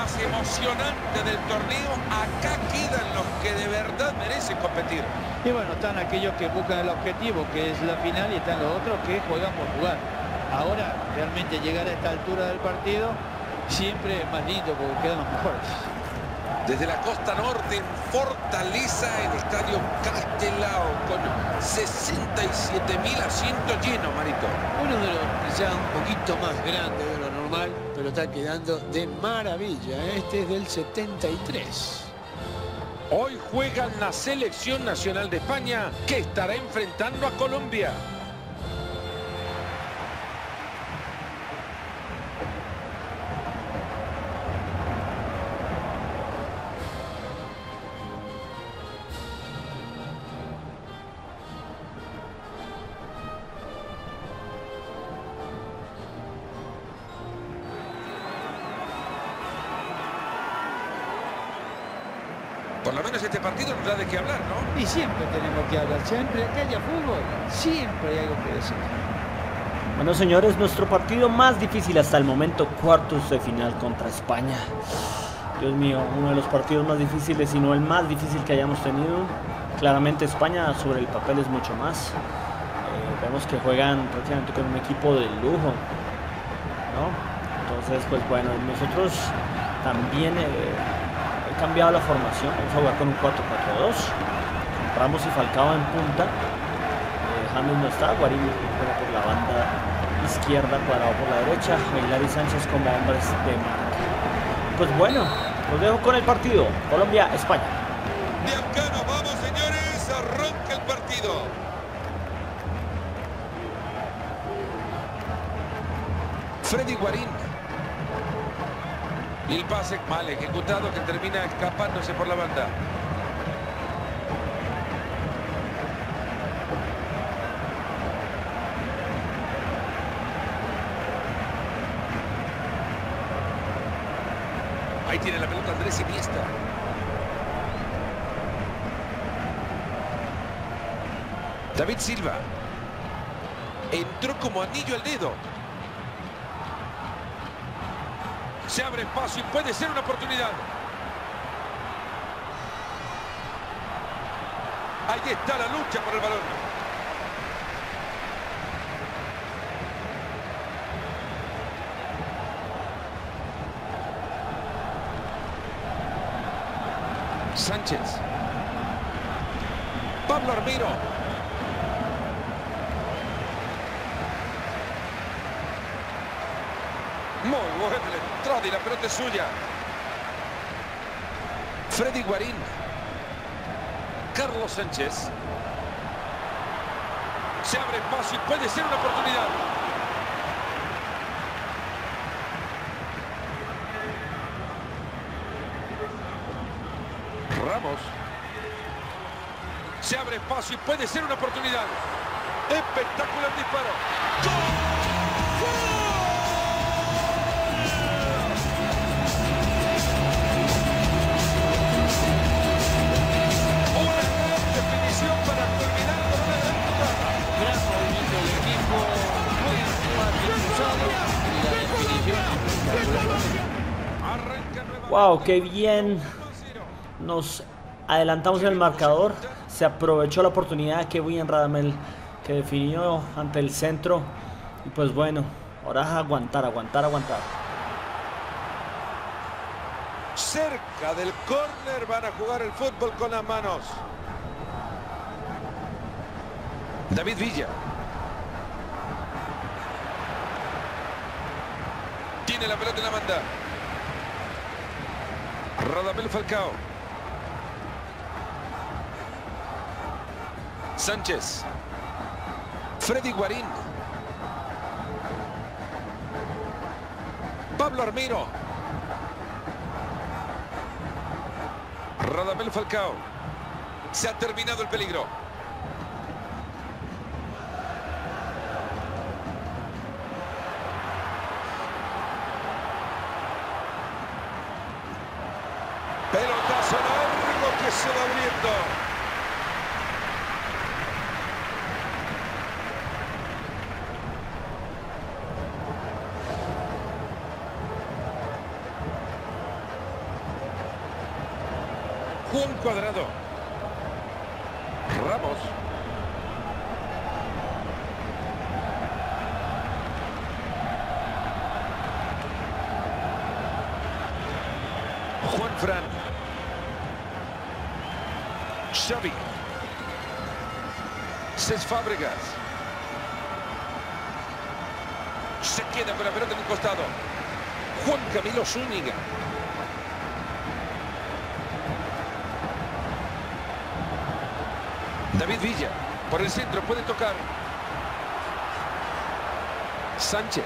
más emocionante del torneo, acá quedan los que de verdad merecen competir. Y bueno, están aquellos que buscan el objetivo, que es la final, y están los otros que juegan por jugar. Ahora, realmente llegar a esta altura del partido siempre es más lindo porque quedan los mejores. Desde la costa norte en Fortaleza, el estadio Castelao con 67.000 asientos llenos, Marito. Uno de los quizás un poquito más grande de lo normal, pero está quedando de maravilla. Este es del 73. Hoy juega la selección nacional de España, que estará enfrentando a Colombia. Por lo menos este partido nos da de qué hablar, ¿no? Y siempre tenemos que hablar, siempre que haya fútbol, siempre hay algo que decir. Bueno, señores, nuestro partido más difícil hasta el momento, cuartos de final contra España. Dios mío, uno de los partidos más difíciles, si no el más difícil que hayamos tenido. Claramente España sobre el papel es mucho más. Vemos que juegan prácticamente con un equipo de lujo, ¿no? Entonces, pues bueno, nosotros también he cambiado la formación. Vamos a jugar con un 4-4-2. Ramos y Falcao en punta. James no está, Guarín juega por la banda izquierda, Cuadrado por la derecha, Aguilar y Sánchez como hombres de marca. Pues bueno, los dejo con el partido. Colombia-España. De acá nos vamos, señores. Arranca el partido. Freddy Guarín. Y el pase mal ejecutado que termina escapándose por la banda. Ahí tiene la pelota Andrés Iniesta. David Silva. Entró como anillo al dedo. Se abre espacio y puede ser una oportunidad. Ahí está la lucha por el balón. Sánchez. Pablo Armiro. Muy buena la entrada y la pelota es suya. Freddy Guarín. Carlos Sánchez. Se abre espacio y puede ser una oportunidad. Ramos. Se abre espacio y puede ser una oportunidad. Espectacular disparo. ¡Gol! Para culminar con una gran jugada. Gran movimiento del equipo, muy bien jugado, y la definición. Arranca nuevamente. Wow, qué bien. Nos adelantamos en el marcador. Se aprovechó la oportunidad. Qué bien Radamel, que definió ante el centro. Y pues bueno, ahora es aguantar. Cerca del córner van a jugar el fútbol con las manos. David Villa. Tiene la pelota en la banda. Radamel Falcao. Sánchez. Freddy Guarín. Pablo Armiro. Radamel Falcao. Se ha terminado el peligro. Pelotazo largo que se va abriendo. Juan Cuadrado. Ramos. Juan Fran. Xavi. Cesc Fábregas. Se queda con la pelota en un costado. Juan Camilo Zúñiga. David Villa. Por el centro puede tocar. Sánchez.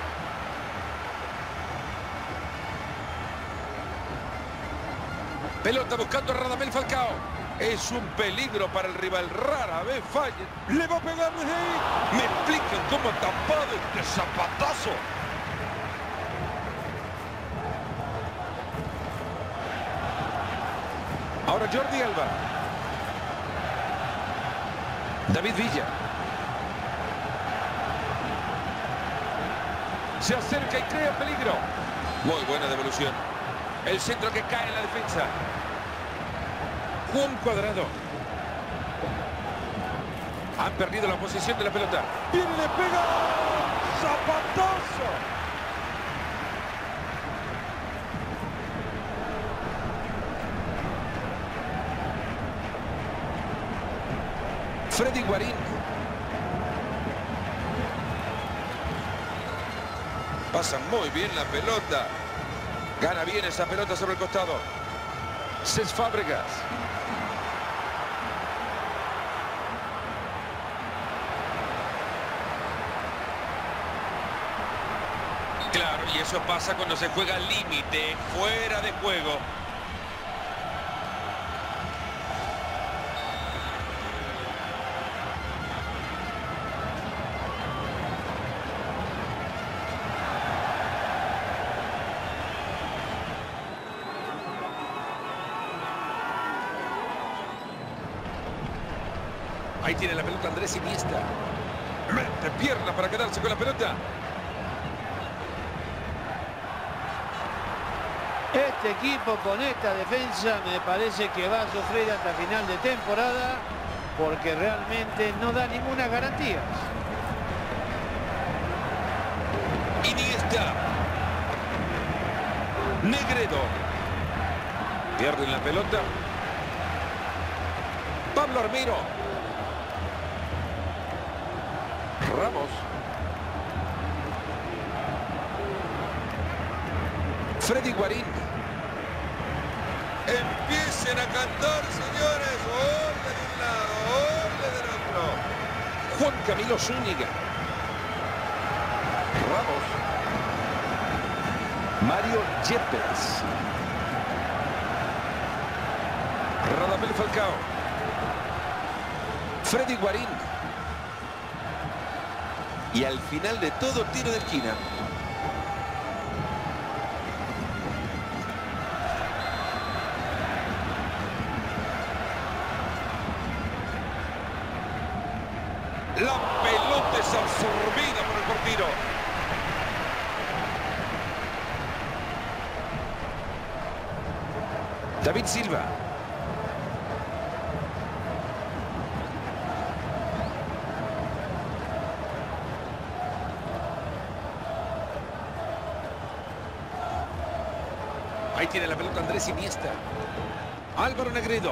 Pelota buscando a Radamel Falcao. Es un peligro para el rival. Rara vez falla. Le va a pegar desde ahí. Me explican cómo ha tapado este zapatazo. Ahora Jordi Alba. David Villa. Se acerca y crea peligro. Muy buena devolución. El centro que cae en la defensa. Juan Cuadrado. Han perdido la posición de la pelota. Viene y le pega. ¡Zapatazo! Freddy Guarín. Pasa muy bien la pelota. Gana bien esa pelota sobre el costado. Cesc Fábregas. Claro, y eso pasa cuando se juega al límite, fuera de juego. Ahí tiene la pelota Andrés Iniesta. Mete pierna para quedarse con la pelota. Este equipo con esta defensa me parece que va a sufrir hasta final de temporada porque realmente no da ninguna garantía. Iniesta. Negredo. Pierden la pelota. Pablo Armero. Ramos. Freddy Guarín. Empiecen a cantar, señores. Ole de un lado, ole del otro. Juan Camilo Zúñiga. Ramos. Mario Yepes. Radamel Falcao. Freddy Guarín. Y al final de todo, tiro de esquina. La pelota es absorbida por el portero. David Silva. Ahí tiene la pelota Andrés Iniesta. Álvaro Negredo.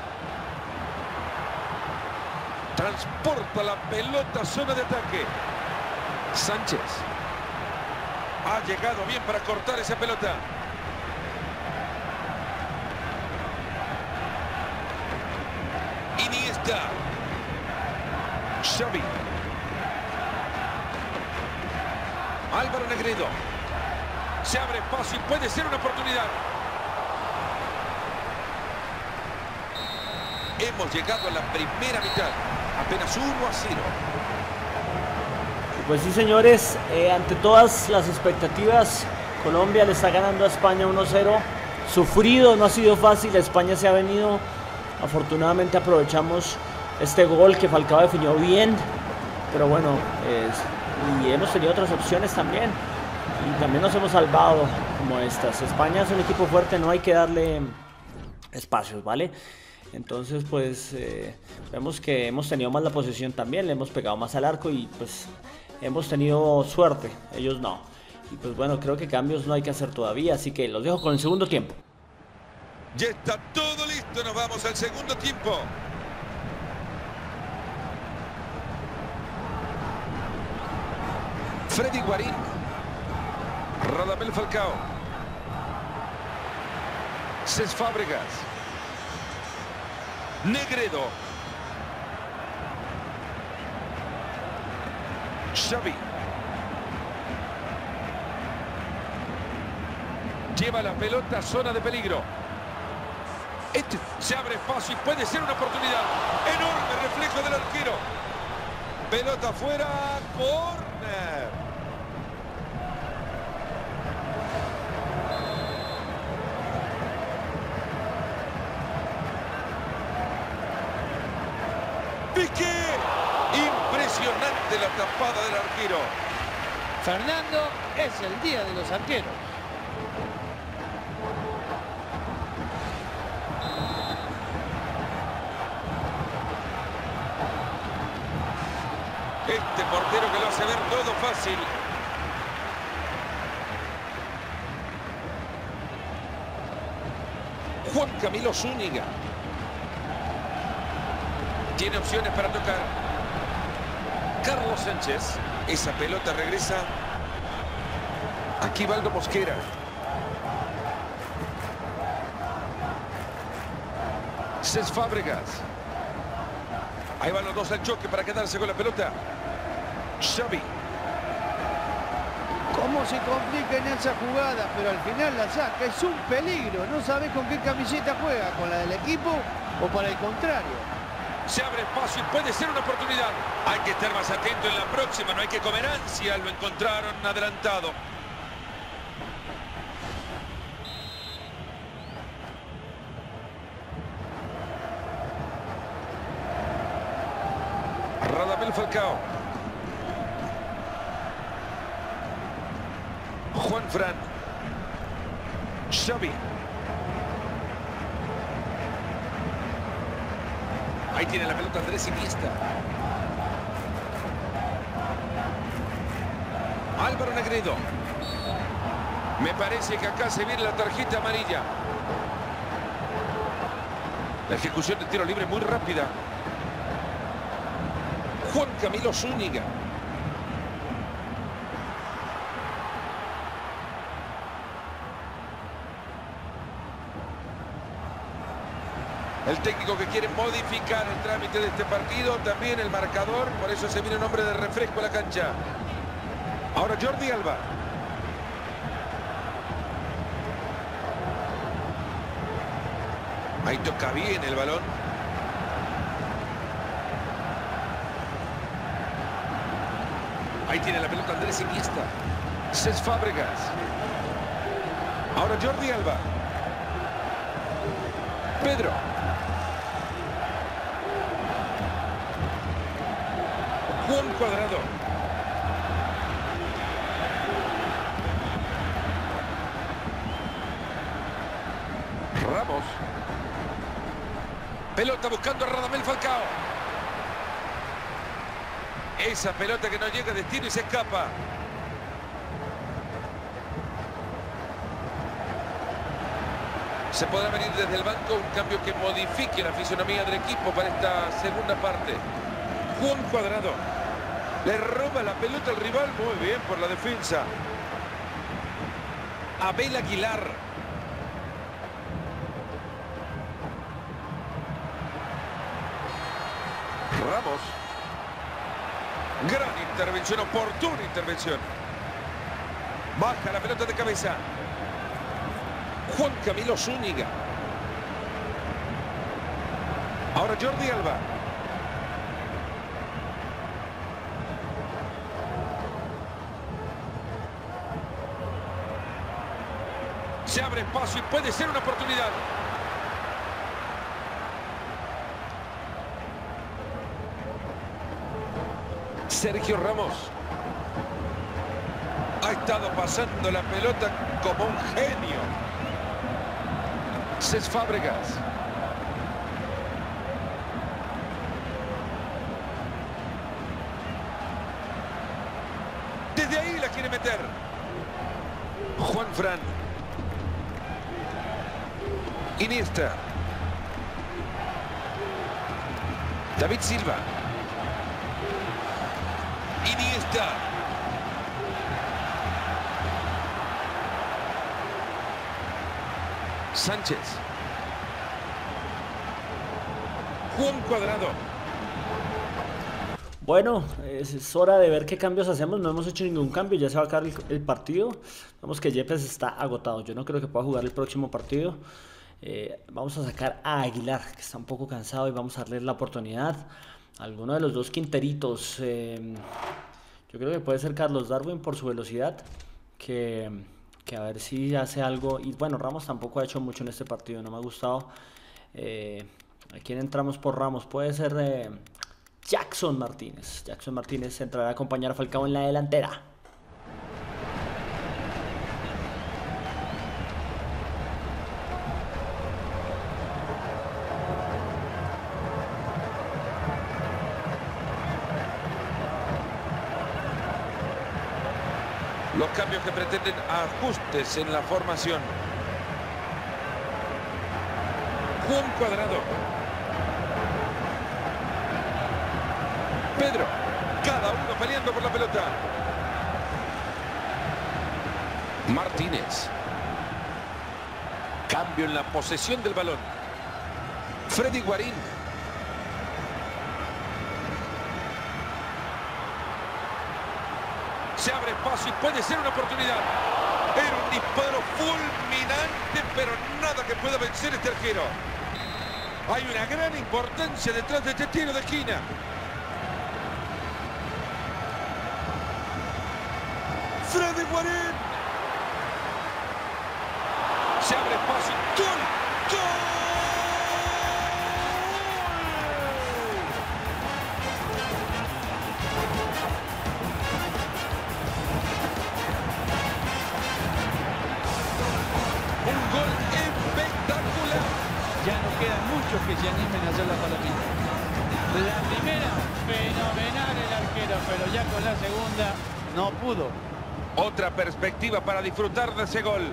Transporta la pelota a zona de ataque. Sánchez. Ha llegado bien para cortar esa pelota. Iniesta. Xavi. Álvaro Negredo. Se abre paso y puede ser una oportunidad. Hemos llegado a la primera mitad. Apenas 1-0. Pues sí, señores, ante todas las expectativas, Colombia le está ganando a España 1-0. Sufrido, no ha sido fácil. España se ha venido. Afortunadamente aprovechamos este gol que Falcao definió bien. Pero bueno, y hemos tenido otras opciones también. Y también nos hemos salvado como estas. España es un equipo fuerte, no hay que darle espacios, ¿vale? Entonces pues vemos que hemos tenido más la posesión también, le hemos pegado más al arco y pues hemos tenido suerte, ellos no. Y pues bueno, creo que cambios no hay que hacer todavía, así que los dejo con el segundo tiempo. Ya está todo listo, nos vamos al segundo tiempo. Freddy Guarín. Radamel Falcao. Cesc Fábregas. Negredo. Xavi. Lleva la pelota a zona de peligro. Este se abre espacio y puede ser una oportunidad. Enorme reflejo del arquero. Pelota afuera. Córner. Piqué. Impresionante la tapada del arquero. Fernando, es el día de los arqueros. Este portero que lo hace ver todo fácil. Juan Camilo Zúñiga. Tiene opciones para tocar. Carlos Sánchez. Esa pelota regresa. Aquí Valdo Mosquera. Cesc Fábregas. Ahí van los dos al choque para quedarse con la pelota. Xavi. Cómo se complica en esa jugada, pero al final la saca. Es un peligro. No sabes con qué camiseta juega, con la del equipo o para el contrario. Se abre espacio y puede ser una oportunidad. Hay que estar más atento en la próxima. No hay que comer ansia. Lo encontraron adelantado. Radamel Falcao. Juan Fran. Xavi. Ahí tiene la pelota Andrés Iniesta. Álvaro Negredo. Me parece que acá se viene la tarjeta amarilla. La ejecución de tiro libre muy rápida. Juan Camilo Zúñiga. El técnico que quiere modificar el trámite de este partido, también el marcador, por eso se viene un hombre de refresco a la cancha. Ahora Jordi Alba. Ahí toca bien el balón. Ahí tiene la pelota Andrés Iniesta. Cesc Fábregas. Ahora Jordi Alba. Pedro. Juan Cuadrado. Ramos. Pelota buscando a Radamel Falcao. Esa pelota que no llega a destino y se escapa. Se podrá venir desde el banco un cambio que modifique la fisonomía del equipo para esta segunda parte. Juan Cuadrado. Le roba la pelota al rival. Muy bien por la defensa. Abel Aguilar. Ramos. Gran intervención, oportuna intervención. Baja la pelota de cabeza. Juan Camilo Zúñiga. Ahora Jordi Alba. Se abre espacio y puede ser una oportunidad. Sergio Ramos. Ha estado pasando la pelota como un genio. Cesc Fábregas. Desde ahí la quiere meter. Juan Fran. Iniesta. David Silva. Iniesta. Sánchez. Juan Cuadrado. Bueno, es hora de ver qué cambios hacemos. No hemos hecho ningún cambio, ya se va a acabar el partido. Vemos que Yepes está agotado. Yo no creo que pueda jugar el próximo partido. Vamos a sacar a Aguilar, que está un poco cansado, y vamos a darle la oportunidad a alguno de los dos Quinteritos. Yo creo que puede ser Carlos Darwin por su velocidad, que a ver si hace algo. Y bueno, Ramos tampoco ha hecho mucho en este partido, no me ha gustado. ¿A quién entramos por Ramos? Puede ser Jackson Martínez. Jackson Martínez entrará a acompañar a Falcao en la delantera. Los cambios que pretenden ajustes en la formación. Juan Cuadrado. Pedro. Cada uno peleando por la pelota. Martínez. Cambio en la posesión del balón. Freddy Guarín. Se abre espacio y puede ser una oportunidad. Era un disparo fulminante, pero nada que pueda vencer este arquero. Hay una gran importancia detrás de este tiro de esquina. Freddy Guarín. Se abre espacio. ¡Gol! ¡Gol! Que se animen a hacer la palomita. La primera, fenomenal el arquero, pero ya con la segunda no pudo. Otra perspectiva para disfrutar de ese gol.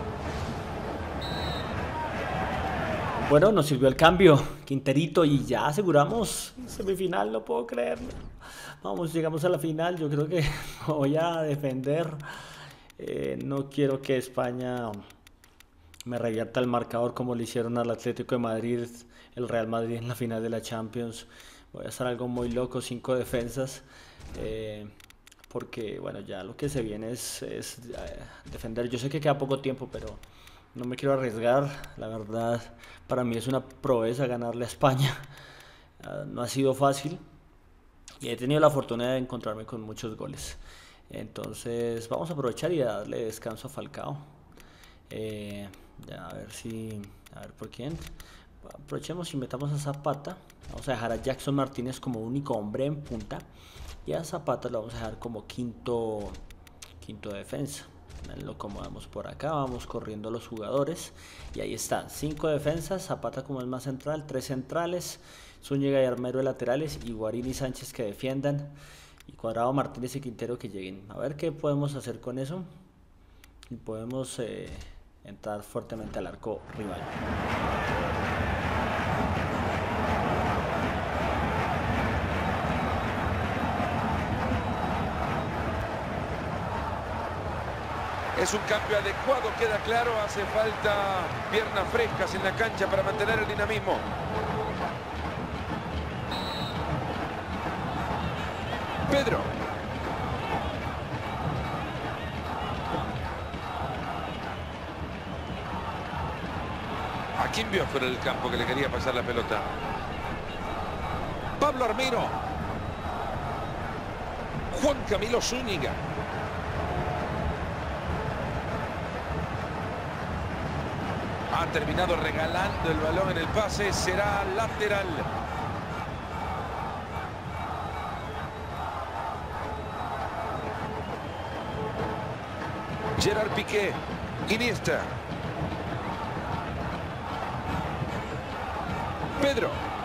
Bueno, nos sirvió el cambio, Quinterito, y ya aseguramos semifinal, no puedo creerlo. Vamos, llegamos a la final, yo creo que voy a defender. No quiero que España me revierta el marcador como le hicieron al Atlético de Madrid, el Real Madrid en la final de la Champions. Voy a hacer algo muy loco, 5 defensas, porque bueno, ya lo que se viene es defender. Yo sé que queda poco tiempo, pero no me quiero arriesgar. La verdad, para mí es una proeza ganarle a España. No ha sido fácil y he tenido la fortuna de encontrarme con muchos goles. Entonces vamos a aprovechar y a darle descanso a Falcao. Ya a ver por quién. Aprovechemos y metamos a Zapata. Vamos a dejar a Jackson Martínez como único hombre en punta, y a Zapata lo vamos a dejar como quinto defensa. Lo acomodamos por acá, vamos corriendo los jugadores y ahí están, 5 defensas, Zapata como el más central, 3 centrales, Zúñiga y Armero de laterales, y Guarín y Sánchez que defiendan, y Cuadrado, Martínez y Quintero que lleguen. A ver qué podemos hacer con eso. Y podemos entrar fuertemente al arco rival. Es un cambio adecuado, queda claro. Hace falta piernas frescas en la cancha para mantener el dinamismo. Pedro. ¿A quién vio fuera del campo que le quería pasar la pelota? Pablo Armero. Juan Camilo Zúñiga. Ha terminado regalando el balón en el pase. Será lateral. Gerard Piqué. Iniesta. Pedro.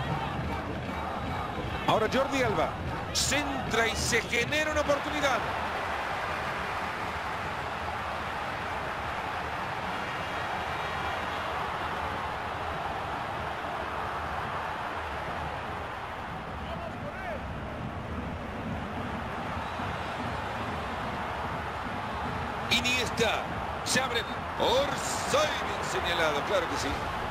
Ahora Jordi Alba. Centra y se genera una oportunidad. Iniesta. Se abre. Orsay bien señalado, claro que sí.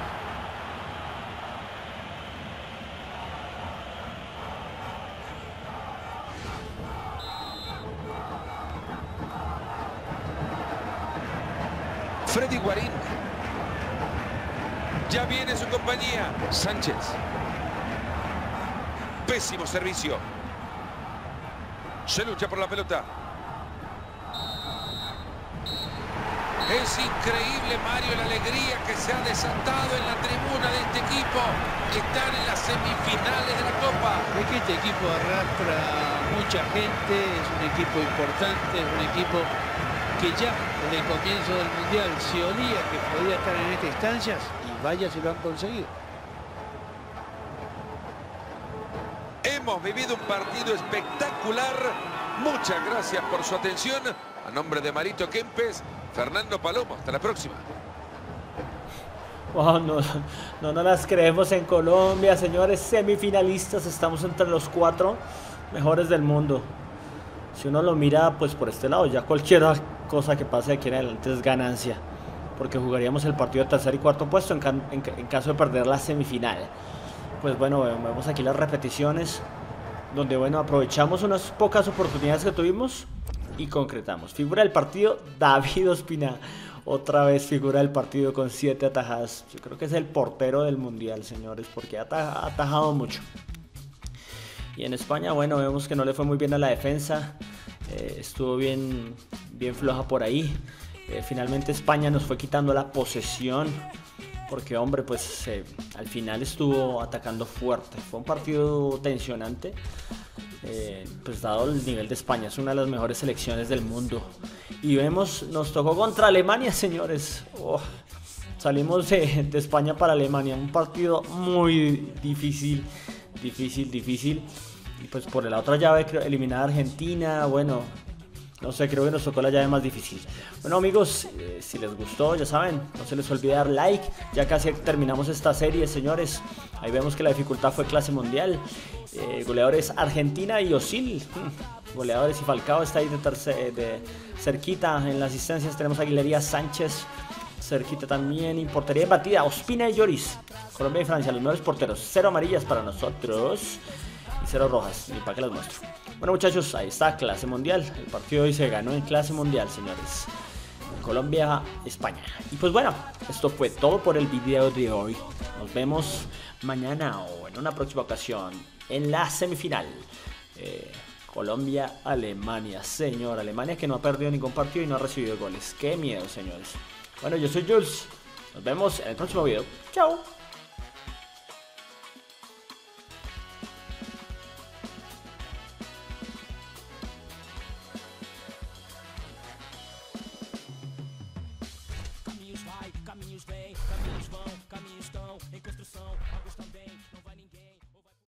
Freddy Guarín. Ya viene su compañía. Sánchez. Pésimo servicio. Se lucha por la pelota. Es increíble, Mario, la alegría que se ha desatado en la tribuna de este equipo. Están en las semifinales de la Copa. Es que este equipo arrastra mucha gente, es un equipo importante, es un equipo que ya desde el comienzo del Mundial se olía que podía estar en estas instancias y vaya si lo han conseguido. Hemos vivido un partido espectacular. Muchas gracias por su atención. A nombre de Marito Kempes, Fernando Palomo. Hasta la próxima. Wow, no las creemos en Colombia, señores. Semifinalistas, estamos entre los 4 mejores del mundo. Si uno lo mira pues por este lado, ya cualquier cosa que pase de aquí en adelante es ganancia, porque jugaríamos el partido de tercer y cuarto puesto en caso de perder la semifinal. Pues bueno, vemos aquí las repeticiones, donde bueno, aprovechamos unas pocas oportunidades que tuvimos y concretamos. Figura del partido, David Ospina. Otra vez figura del partido con 7 atajadas. Yo creo que es el portero del mundial, señores, porque ha atajado mucho. Y en España, bueno, vemos que no le fue muy bien a la defensa. Estuvo bien floja por ahí. Finalmente España nos fue quitando la posesión, porque hombre, pues al final estuvo atacando fuerte. Fue un partido tensionante, pues dado el nivel de España, es una de las mejores selecciones del mundo. Y vemos, nos tocó contra Alemania, señores. Salimos de España para Alemania, un partido muy difícil. Y pues por la otra llave, eliminar a Argentina, bueno, no sé, creo que nos tocó la llave más difícil. Bueno, amigos, si les gustó, ya saben, no se les olvide dar like. Ya casi terminamos esta serie, señores. Ahí vemos que la dificultad fue clase mundial. Goleadores Argentina y Özil. Goleadores y Falcao está ahí de cerquita. En las asistencias tenemos a Aguilera, Sánchez cerquita también. Y portería batida, Ospina y Lloris. Colombia y Francia, los mejores porteros. 0 amarillas para nosotros y 0 rojas, ni para que las muestro. Bueno, muchachos, ahí está, clase mundial. El partido de hoy se ganó en clase mundial, señores. Colombia, España. Y pues bueno, esto fue todo por el video de hoy. Nos vemos mañana o en una próxima ocasión en la semifinal. Colombia, Alemania, señor. Alemania que no ha perdido ningún partido y no ha recibido goles. Qué miedo, señores. Bueno, yo soy Jules. Nos vemos en el próximo video. Chao. Caminhos vai, caminhos vem, caminhos vão, caminhos estão em construção.